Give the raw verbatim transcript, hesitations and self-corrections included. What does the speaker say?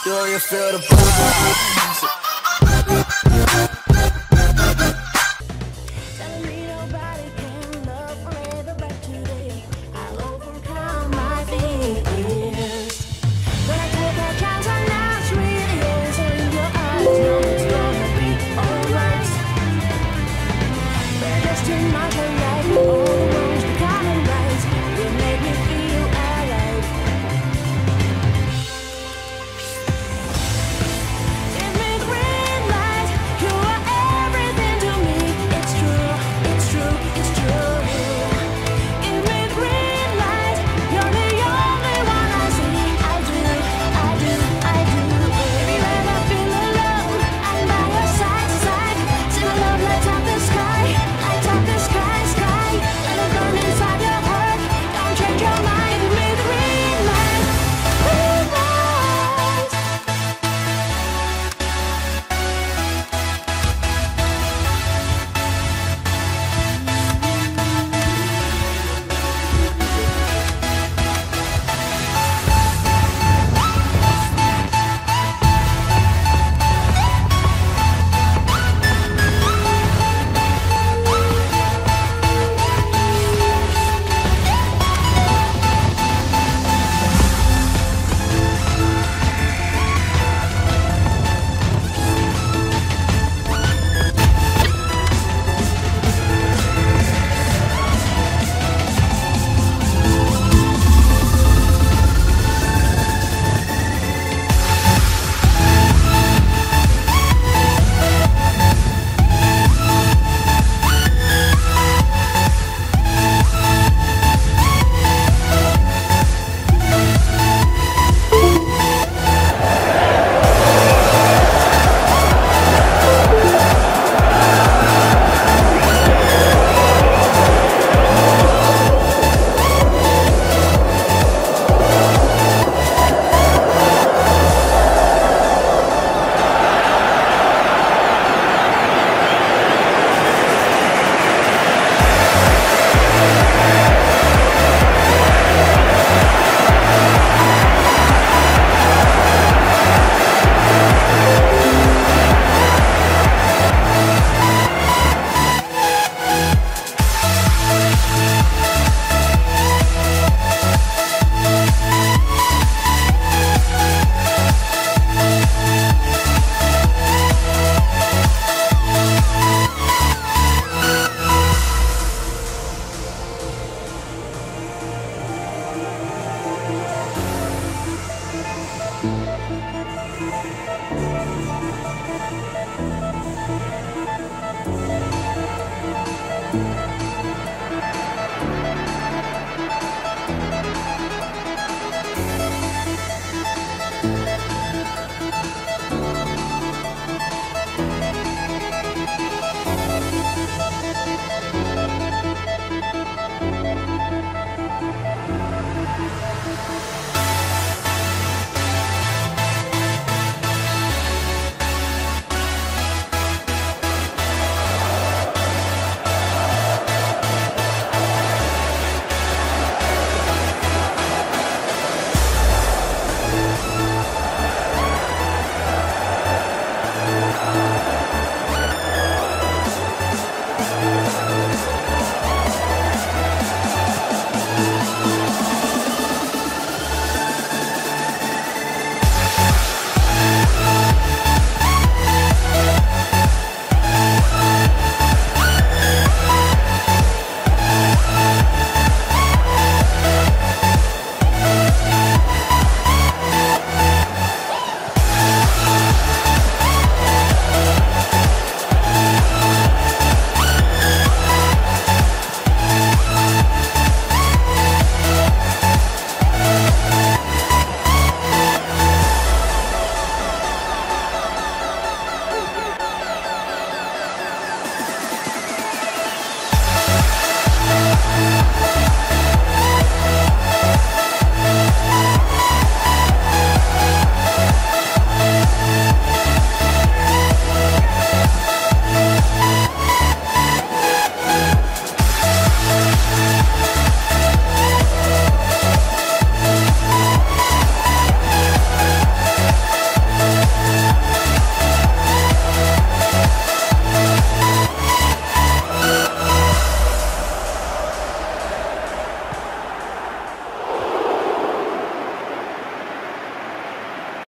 Do you feel the vibes? Telling me nobody can love forever, but today I'll overcome my fears. When I take a chance on us, really answering your eyes, know it's gonna be alright. There's just too much of life, all the wrongs becoming right. You make me feel alive. Give me green light, you are everything to me. It's true, it's true, it's true. Give me green light, you're the only one I see. I do, I do, I do. If you ever feel alone, I'm by your side, side. See my love lights up the sky, lights up the sky, sky. Let it burn inside your heart, don't change your mind. Give me the green light, green light.